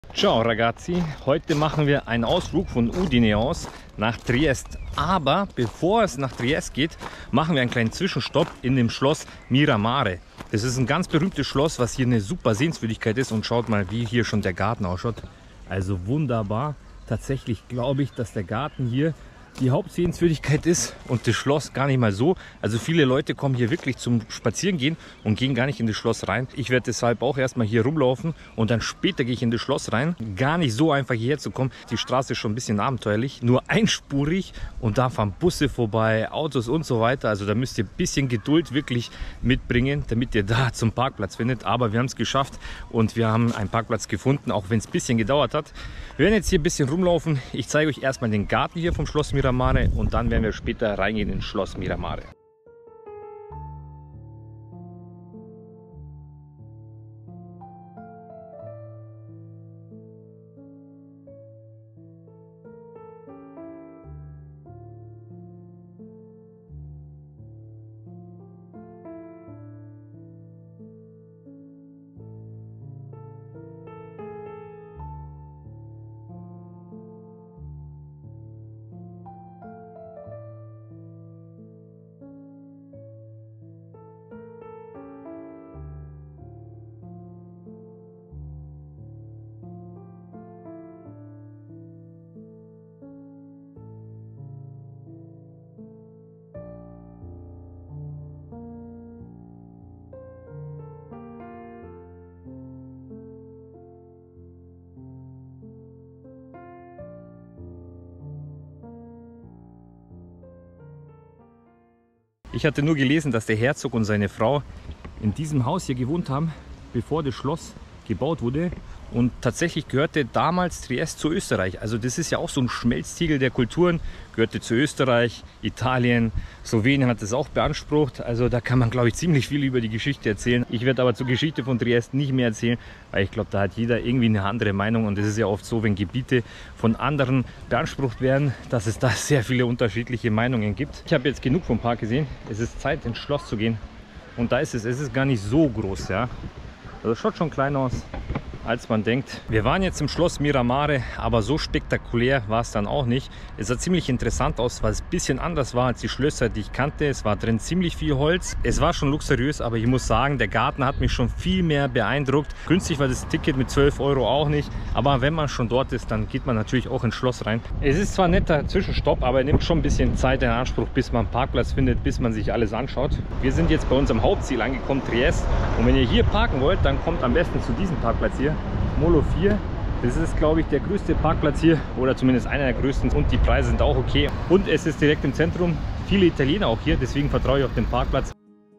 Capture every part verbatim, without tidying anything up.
Ciao ragazzi, heute machen wir einen Ausflug von Udine aus nach Triest. Aber bevor es nach Triest geht, machen wir einen kleinen Zwischenstopp in dem Schloss Miramare. Das ist ein ganz berühmtes Schloss, was hier eine super Sehenswürdigkeit ist. Und schaut mal, wie hier schon der Garten ausschaut. Also wunderbar. Tatsächlich glaube ich, dass der Garten hier die Hauptsehenswürdigkeit ist und das Schloss gar nicht mal so. Also viele Leute kommen hier wirklich zum Spazierengehen und gehen gar nicht in das Schloss rein. Ich werde deshalb auch erstmal hier rumlaufen und dann später gehe ich in das Schloss rein. Gar nicht so einfach hierher zu kommen. Die Straße ist schon ein bisschen abenteuerlich, nur einspurig und da fahren Busse vorbei, Autos und so weiter. Also da müsst ihr ein bisschen Geduld wirklich mitbringen, damit ihr da zum Parkplatz findet. Aber wir haben es geschafft und wir haben einen Parkplatz gefunden, auch wenn es ein bisschen gedauert hat. Wir werden jetzt hier ein bisschen rumlaufen. Ich zeige euch erstmal den Garten hier vom Schloss Miramare und dann werden wir später reingehen ins Schloss Miramare. Ich hatte nur gelesen, dass der Herzog und seine Frau in diesem Haus hier gewohnt haben, bevor das Schloss gebaut wurde. Und tatsächlich gehörte damals Triest zu Österreich. Also das ist ja auch so ein Schmelztiegel der Kulturen. Gehörte zu Österreich, Italien, Slowenien hat das auch beansprucht. Also da kann man, glaube ich, ziemlich viel über die Geschichte erzählen. Ich werde aber zur Geschichte von Triest nicht mehr erzählen, weil ich glaube, da hat jeder irgendwie eine andere Meinung. Und es ist ja oft so, wenn Gebiete von anderen beansprucht werden, dass es da sehr viele unterschiedliche Meinungen gibt. Ich habe jetzt genug vom Park gesehen. Es ist Zeit, ins Schloss zu gehen. Und da ist es. Es ist gar nicht so groß, ja. Also schaut schon klein aus, als man denkt. Wir waren jetzt im Schloss Miramare, aber so spektakulär war es dann auch nicht. Es sah ziemlich interessant aus, weil es ein bisschen anders war als die Schlösser, die ich kannte. Es war drin ziemlich viel Holz. Es war schon luxuriös, aber ich muss sagen, der Garten hat mich schon viel mehr beeindruckt. Günstig war das Ticket mit zwölf Euro auch nicht, aber wenn man schon dort ist, dann geht man natürlich auch ins Schloss rein. Es ist zwar ein netter Zwischenstopp, aber er nimmt schon ein bisschen Zeit in Anspruch, bis man einen Parkplatz findet, bis man sich alles anschaut. Wir sind jetzt bei unserem Hauptziel angekommen, Triest. Und wenn ihr hier parken wollt, dann kommt am besten zu diesem Parkplatz hier. Molo vier. Das ist, glaube ich, der größte Parkplatz hier oder zumindest einer der größten und die Preise sind auch okay. Und es ist direkt im Zentrum. Viele Italiener auch hier, deswegen vertraue ich auf den Parkplatz.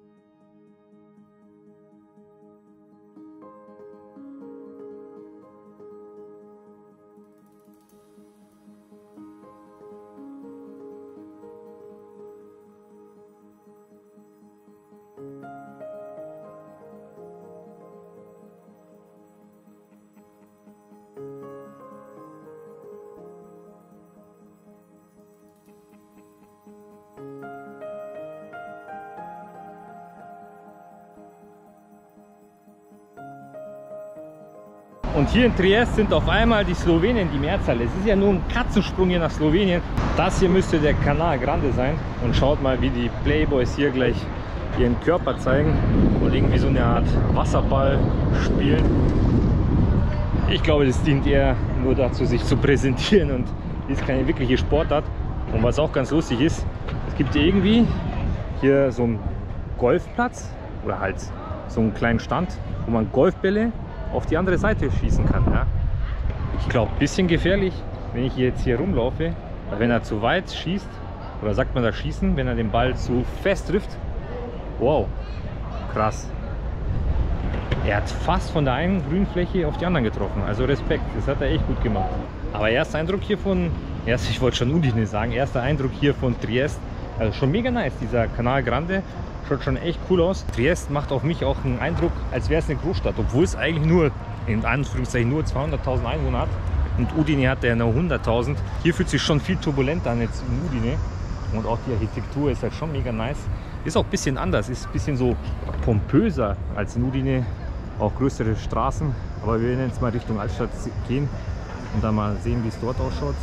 Und hier in Triest sind auf einmal die Slowenen die Mehrzahl. Es ist ja nur ein Katzensprung hier nach Slowenien. Das hier müsste der Canal Grande sein. Und schaut mal, wie die Playboys hier gleich ihren Körper zeigen und irgendwie so eine Art Wasserball spielen. Ich glaube, das dient eher nur dazu, sich zu präsentieren und ist keine wirkliche Sportart. Und was auch ganz lustig ist, es gibt irgendwie hier so einen Golfplatz oder halt so einen kleinen Stand, wo man Golfbälle auf die andere Seite schießen kann. Ja. Ich glaube, ein bisschen gefährlich, wenn ich jetzt hier rumlaufe, weil wenn er zu weit schießt, oder sagt man da schießen, wenn er den Ball zu fest trifft. Wow, krass. Er hat fast von der einen Grünfläche auf die anderen getroffen, also Respekt, das hat er echt gut gemacht. Aber erster Eindruck hier von, erst, ich wollte schon Udine sagen, erster Eindruck hier von Triest, also schon mega nice, dieser Canal Grande. Schaut schon echt cool aus. Triest macht auf mich auch einen Eindruck, als wäre es eine Großstadt, obwohl es eigentlich nur, in Anführungszeichen, nur zweihunderttausend Einwohner hat. Und Udine hat ja nur hunderttausend. Hier fühlt sich schon viel turbulenter an jetzt in Udine. Und auch die Architektur ist halt schon mega nice. Ist auch ein bisschen anders, ist ein bisschen so pompöser als in Udine. auch größere Straßen. Aber wir werden jetzt mal Richtung Altstadt gehen und dann mal sehen, wie es dort ausschaut.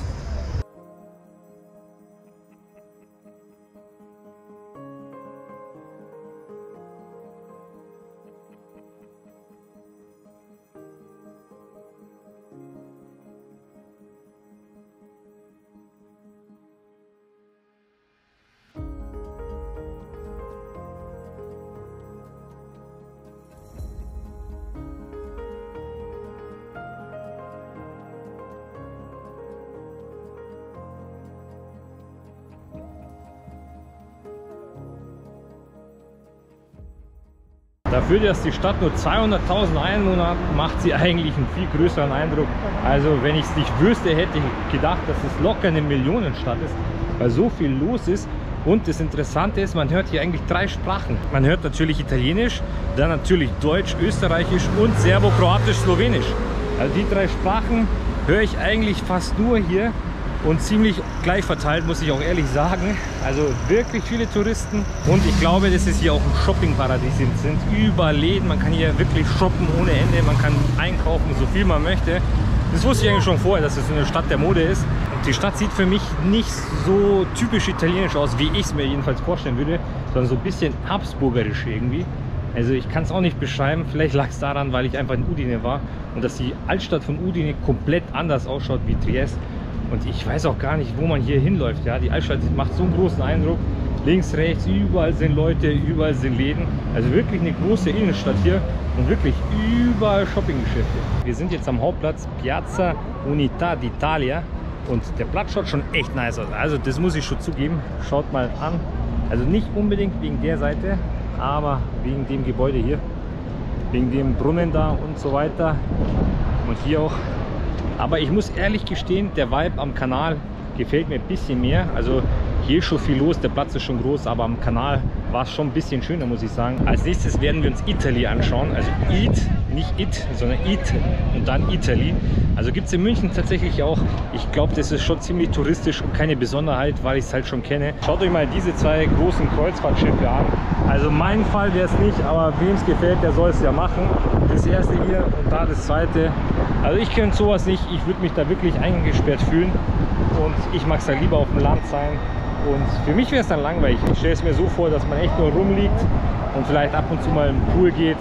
Dafür, dass die Stadt nur zweihunderttausend Einwohner hat, macht sie eigentlich einen viel größeren Eindruck. Also wenn ich es nicht wüsste, hätte ich gedacht, dass es locker eine Millionenstadt ist, weil so viel los ist. Und das Interessante ist, man hört hier eigentlich drei Sprachen. Man hört natürlich Italienisch, dann natürlich Deutsch, Österreichisch und Serbo-Kroatisch, Slowenisch. Also die drei Sprachen höre ich eigentlich fast nur hier. Und ziemlich gleich verteilt, muss ich auch ehrlich sagen. Also wirklich viele Touristen. Und ich glaube, das ist hier auch ein Shoppingparadies. Es sind überall Läden. Man kann hier wirklich shoppen ohne Ende. Man kann einkaufen, so viel man möchte. Das wusste ich eigentlich schon vorher, dass es eine Stadt der Mode ist. Und die Stadt sieht für mich nicht so typisch italienisch aus, wie ich es mir jedenfalls vorstellen würde, sondern so ein bisschen habsburgerisch irgendwie. Also ich kann es auch nicht beschreiben. Vielleicht lag es daran, weil ich einfach in Udine war und dass die Altstadt von Udine komplett anders ausschaut wie Triest. Und ich weiß auch gar nicht, wo man hier hinläuft. Ja, die Altstadt macht so einen großen Eindruck. Links, rechts, überall sind Leute, überall sind Läden. Also wirklich eine große Innenstadt hier und wirklich überall Shoppinggeschäfte. Wir sind jetzt am Hauptplatz Piazza Unità d'Italia und der Platz schaut schon echt nice aus. Also das muss ich schon zugeben. Schaut mal an. Also nicht unbedingt wegen der Seite, aber wegen dem Gebäude hier. Wegen dem Brunnen da und so weiter. Und hier auch. Aber ich muss ehrlich gestehen, der Vibe am Kanal gefällt mir ein bisschen mehr. Also hier ist schon viel los, der Platz ist schon groß, aber am Kanal war es schon ein bisschen schöner, muss ich sagen. Als nächstes werden wir uns Italy anschauen. Also Eat, nicht It, sondern Eat und dann Italy. Also gibt es in München tatsächlich auch. Ich glaube, das ist schon ziemlich touristisch und keine Besonderheit, weil ich es halt schon kenne. Schaut euch mal diese zwei großen Kreuzfahrtschiffe an. Also mein Fall wäre es nicht, aber wem es gefällt, der soll es ja machen. Das erste hier und da das zweite. Also ich könnte sowas nicht. Ich würde mich da wirklich eingesperrt fühlen. Und ich mag es ja lieber auf dem Land sein. Und für mich wäre es dann langweilig. Ich stelle es mir so vor, dass man echt nur rumliegt und vielleicht ab und zu mal im Pool geht.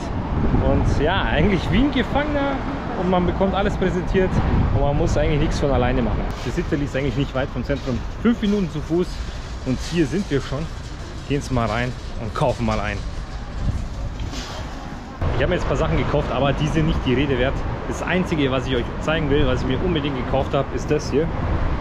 Und ja, eigentlich wie ein Gefangener und man bekommt alles präsentiert und man muss eigentlich nichts von alleine machen. Das Italy ist eigentlich nicht weit vom Zentrum. Fünf Minuten zu Fuß und hier sind wir schon. Gehen Sie mal rein und kaufen mal ein. Ich habe mir jetzt ein paar Sachen gekauft, aber die sind nicht die Rede wert. Das Einzige, was ich euch zeigen will, was ich mir unbedingt gekauft habe, ist das hier.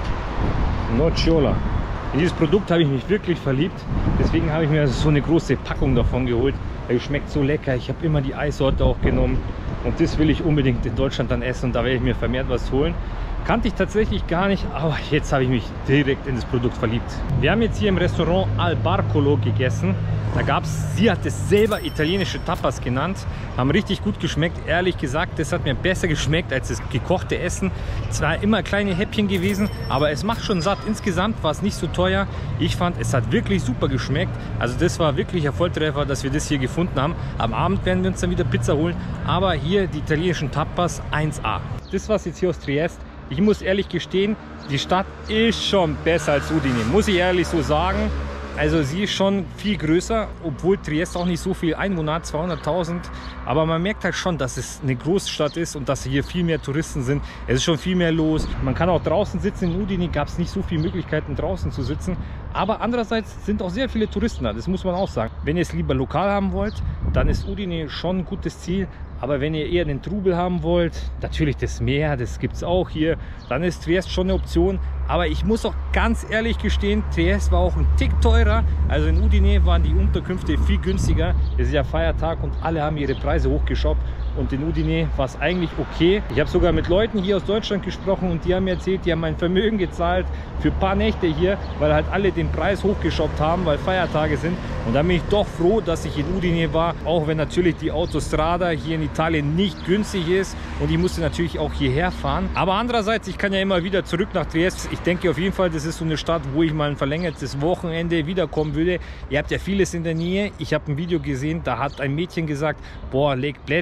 Nocciola. In dieses Produkt habe ich mich wirklich verliebt. Deswegen habe ich mir so eine große Packung davon geholt. Es schmeckt so lecker. Ich habe immer die Eissorte auch genommen. Und das will ich unbedingt in Deutschland dann essen. Und da werde ich mir vermehrt was holen. Kannte ich tatsächlich gar nicht, aber jetzt habe ich mich direkt in das Produkt verliebt. Wir haben jetzt hier im Restaurant Al Barcolo gegessen. Da gab es, sie hat es selber italienische Tapas genannt, haben richtig gut geschmeckt. Ehrlich gesagt, das hat mir besser geschmeckt als das gekochte Essen. Zwar immer kleine Häppchen gewesen, aber es macht schon satt. Insgesamt war es nicht so teuer. Ich fand, es hat wirklich super geschmeckt. Also das war wirklich ein Volltreffer, dass wir das hier gefunden haben. Am Abend werden wir uns dann wieder Pizza holen. Aber hier die italienischen Tapas eins A. Das war's jetzt hier aus Triest. Ich muss ehrlich gestehen, die Stadt ist schon besser als Udine, muss ich ehrlich so sagen. Also sie ist schon viel größer, obwohl Triest auch nicht so viel Einwohner hat, zweihunderttausend. Aber man merkt halt schon, dass es eine Großstadt ist und dass hier viel mehr Touristen sind. Es ist schon viel mehr los. Man kann auch draußen sitzen. In Udine gab es nicht so viele Möglichkeiten, draußen zu sitzen. Aber andererseits sind auch sehr viele Touristen da, das muss man auch sagen. Wenn ihr es lieber lokal haben wollt, dann ist Udine schon ein gutes Ziel. Aber wenn ihr eher den Trubel haben wollt, natürlich das Meer, das gibt es auch hier, dann ist Triest schon eine Option. Aber ich muss auch ganz ehrlich gestehen, Triest war auch ein Tick teurer. Also in Udine waren die Unterkünfte viel günstiger. Es ist ja Feiertag und alle haben ihre Preise hochgeschraubt. Und in Udine war es eigentlich okay. Ich habe sogar mit Leuten hier aus Deutschland gesprochen und die haben mir erzählt, die haben ein Vermögen gezahlt für ein paar Nächte hier, weil halt alle den Preis hochgeschraubt haben, weil Feiertage sind. Und da bin ich doch froh, dass ich in Udine war, auch wenn natürlich die Autostrada hier in Italien nicht günstig ist und ich musste natürlich auch hierher fahren. Aber andererseits, ich kann ja immer wieder zurück nach Triest. Ich denke auf jeden Fall, das ist so eine Stadt, wo ich mal ein verlängertes Wochenende wiederkommen würde. Ihr habt ja vieles in der Nähe. Ich habe ein Video gesehen, da hat ein Mädchen gesagt, boah, Lake Bled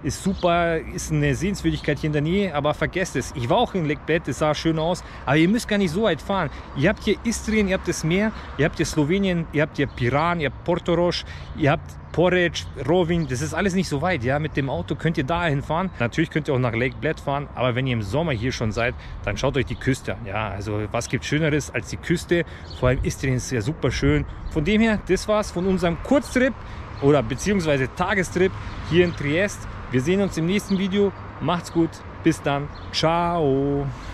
ist super, ist eine Sehenswürdigkeit hier in der Nähe, aber vergesst es. Ich war auch in Lake Bled, das sah schön aus, aber ihr müsst gar nicht so weit fahren. Ihr habt hier Istrien, ihr habt das Meer, ihr habt hier Slowenien, ihr habt hier Piran, ihr habt Portorož, ihr habt Poreč, Rovinj, das ist alles nicht so weit. Ja, mit dem Auto könnt ihr dahin fahren. Natürlich könnt ihr auch nach Lake Bled fahren, aber wenn ihr im Sommer hier schon seid, dann schaut euch die Küste an. Ja, also was gibt Schöneres als die Küste? Vor allem Istrien ist ja super schön. Von dem her, das war's von unserem Kurztrip oder beziehungsweise Tagestrip hier in Triest. Wir sehen uns im nächsten Video. Macht's gut. Bis dann. Ciao.